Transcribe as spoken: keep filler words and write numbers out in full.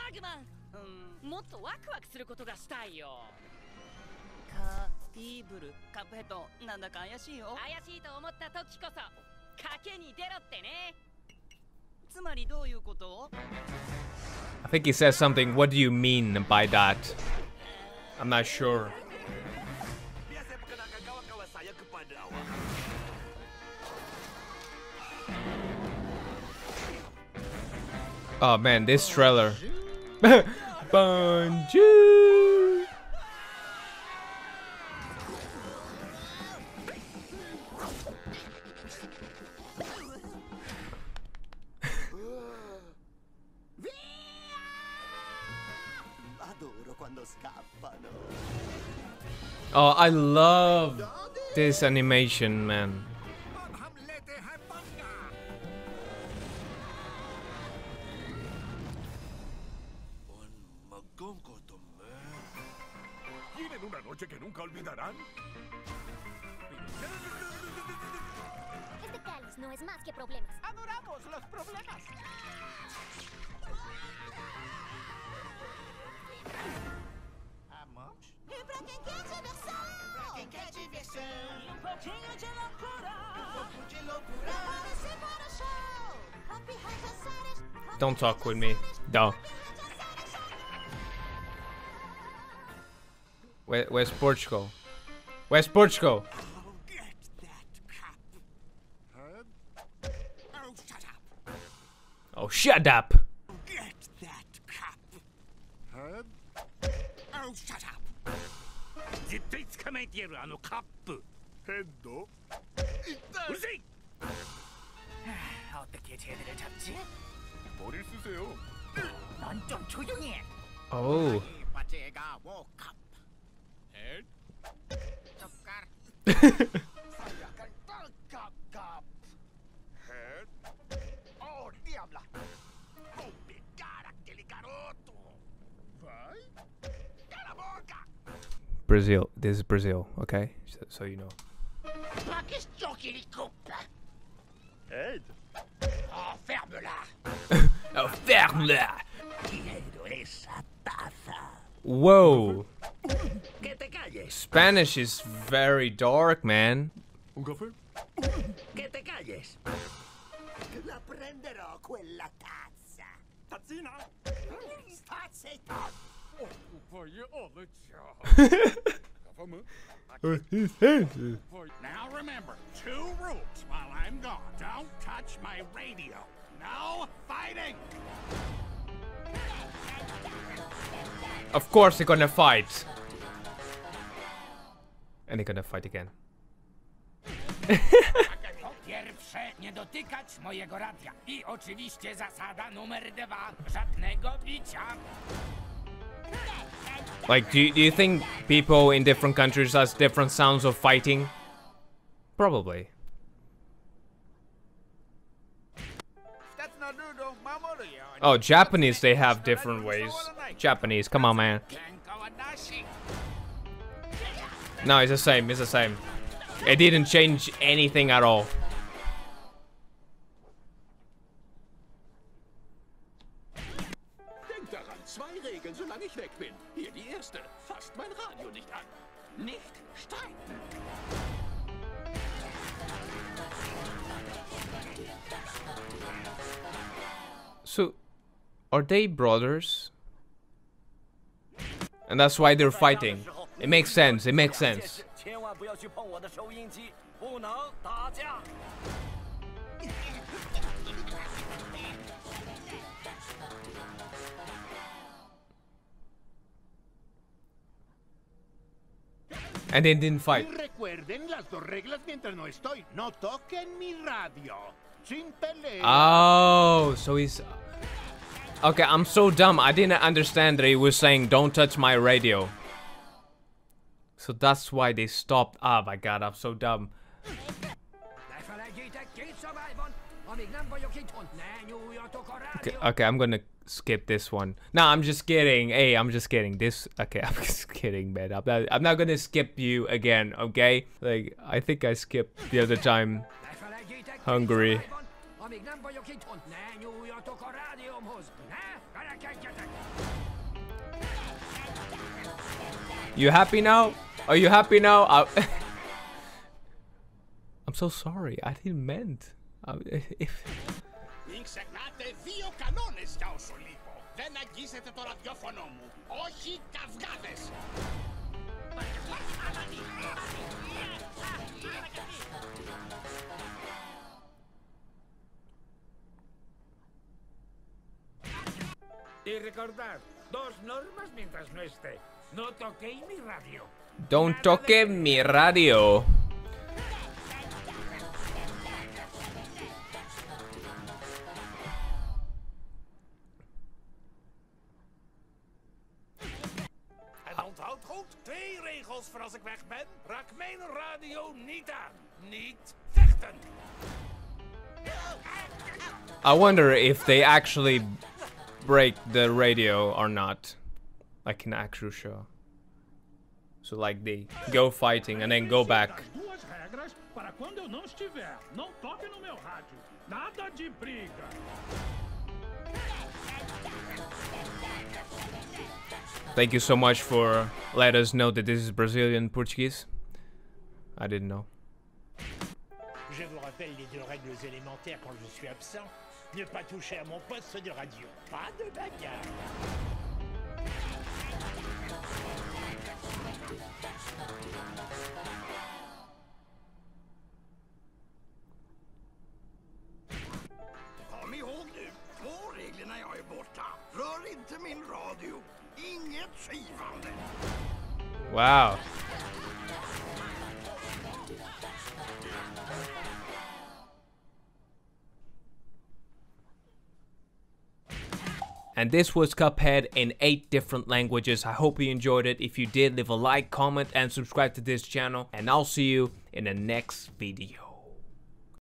I think he says something. What do you mean by that? I'm not sure. Oh man, this trailer. Bonjour. Oh, I love this animation, man. Este cáliz no es más que problemas. Adoramos los problemas. Don't talk with me. No. Where, where's Portugal? Where's Portugal? Oh, shut up! Get that cup. Huh? Oh, shut up. 絶対捕まえてやるあのカップ。ヘッド。うるせい。어떻게 쟤들을 잡지? 머리를 쓰세요. 넌 좀 조용히 해. Oh. 제가 워컵. 헤드. 젓가락. 약간 깍깍깍. 헤드. Oh, diabla. Oh, cara, aquele garoto. Vai. Cala a boca. Brazil. This is Brazil, okay? So, so you know. Ed. Oh, ferme-la. Oh, ferme-la. Whoa. Spanish is very dark, man. Un café? Que te calles. La prenderò quella tazza. Tazzina? Tazzetta. Oh, voglio Now remember, two rules while I'm gone. Don't touch my radio. No fighting. Of course they're gonna fight. And they're gonna fight again. Pierwsze, nie dotykać mojego radia. I oczywiście zasada numer dwa, żadnego bicia. Like, do you, do you think people in different countries has different sounds of fighting? Probably. Oh, Japanese, they have different ways. Japanese, come on, man. No, it's the same, it's the same. It didn't change anything at all. Zwei Regeln, solange ich weg bin. Hier die erste. Fasst mein Radio nicht an. Nicht streiten. So, are they brothers? And that's why they're fighting. It makes sense, it makes sense. And they didn't fight. Recuerden las dos reglas mientras no estoy. No toquen mi radio. Sin pelea. Oh, so he's... Okay, I'm so dumb. I didn't understand that he was saying, don't touch my radio. So that's why they stopped. Oh my god, I'm so dumb. Okay, okay, I'm gonna skip this one. No, I'm just kidding. Hey, I'm just kidding. This, okay, I'm just kidding, man. I'm not, I'm not gonna skip you again, okay? Like, I think I skipped the other time. Hungary. You happy now? Are you happy now? I I'm so sorry. I didn't meant. I, if... Ξεχνάτε δύο κανόνες για όσο λείπω. Δεν αγγίσετε το ραδιόφωνο μου. Όχι καυγάδες. Y recordad, dos normas mientras no esté. No toquéis mi radio. Don't toque mi radio. En onthoud goed, twee regels voor als ik weg ben. Raak mijn radio niet aan. Niet vechten. I wonder if they actually break the radio or not, like in actual show. So like they go fighting and then go back. Duas regras para quando eu não estiver. Não toque no meu rádio. Nada de briga. Thank you so much for letting us know that this is Brazilian Portuguese. I didn't know. Je vous rappelle les deux règles élémentaires quand je suis absent. Ne pas toucher à mon poste de radio. Pas de bagarre. Kom ihåg nu, två regler när jag är borta. Rör inte min radio. Inget skivande. Wow. And this was Cuphead in eight different languages. I hope you enjoyed it. If you did, leave a like, comment, and subscribe to this channel. And I'll see you in the next video.